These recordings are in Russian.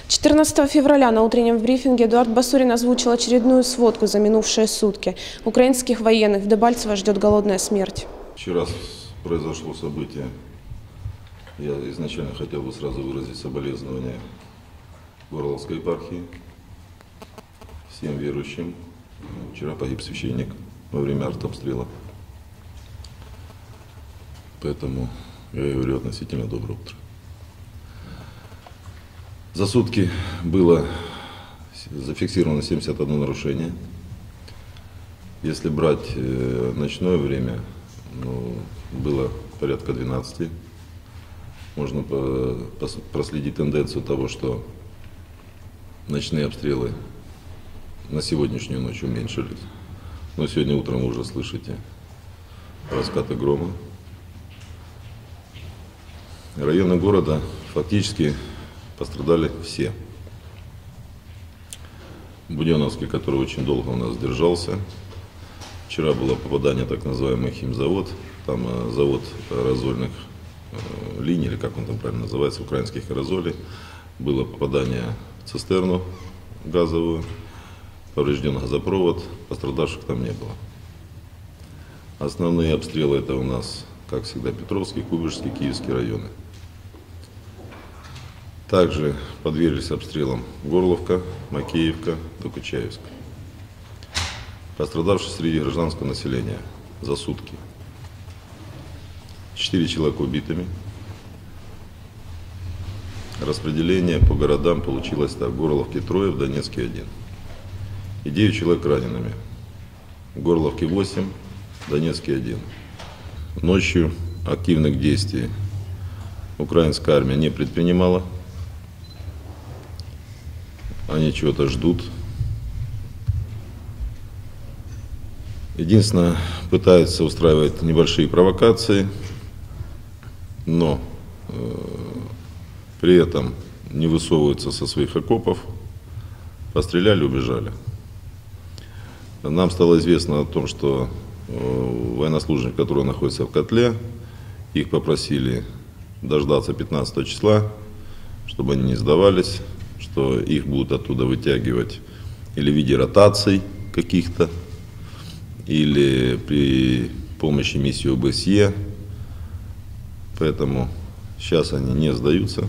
14 февраля на утреннем брифинге Эдуард Басурин озвучил очередную сводку за минувшие сутки. Украинских военных в Дебальцево ждет голодная смерть. Вчера произошло событие. Я изначально хотел бы сразу выразить соболезнования Горловской епархии, всем верующим. Вчера погиб священник во время артобстрела. Поэтому я говорю относительно доброе утро. За сутки было зафиксировано 71 нарушение. Если брать ночное время, было порядка 12. Можно проследить тенденцию того, что ночные обстрелы на сегодняшнюю ночь уменьшились. Но сегодня утром вы уже слышите раскаты грома. Районы города фактически пострадали все. Буденновский, который очень долго у нас держался. Вчера было попадание так называемый химзавод. Там завод аэрозольных линий, или как он там правильно называется, украинских аэрозолей. Было попадание в цистерну газовую, поврежден газопровод, пострадавших там не было. Основные обстрелы это у нас, как всегда, Петровский, Куйбышевский, Киевский районы. Также подверглись обстрелам Горловка, Макеевка, Докучаевск. Пострадавших среди гражданского населения за сутки 4 человека убитыми. Распределение по городам получилось так: в Горловке 3, в Донецке 1. И 9 человек ранеными. В Горловке 8, в Донецке 1. Ночью активных действий украинская армия не предпринимала. Они чего-то ждут. Единственное, пытаются устраивать небольшие провокации, но при этом не высовываются со своих окопов. Постреляли, убежали. Нам стало известно о том, что военнослужащие, которые находятся в котле, их попросили дождаться 15 числа, чтобы они не сдавались, что их будут оттуда вытягивать или в виде ротаций каких-то, или при помощи миссии ОБСЕ. Поэтому сейчас они не сдаются.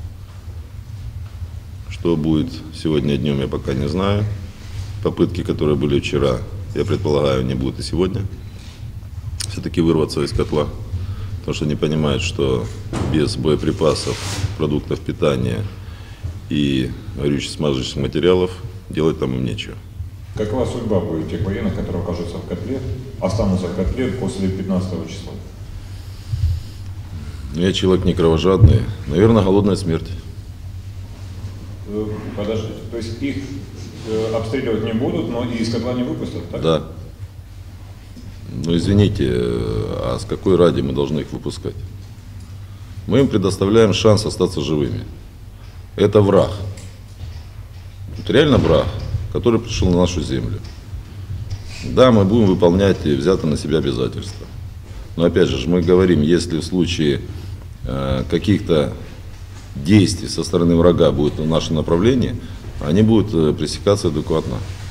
Что будет сегодня днем, я пока не знаю. Попытки, которые были вчера, я предполагаю, не будут и сегодня. Все-таки вырваться из котла. Потому что они понимают, что без боеприпасов, продуктов питания и горюче-смазочных материалов делать там им нечего. Какова судьба будет тех военных, которые окажутся в котле, останутся в котле после 15 числа? Я человек не кровожадный. Наверное, голодная смерть. Подождите, то есть их обстреливать не будут, но и из котла не выпустят, так? Да. Ну извините, а с какой ради мы должны их выпускать? Мы им предоставляем шанс остаться живыми. Это враг. Это реально враг, который пришел на нашу землю. Да, мы будем выполнять взятые на себя обязательства. Но опять же, мы говорим, если в случае каких-то действий со стороны врага будет в нашем направлении, они будут пресекаться адекватно.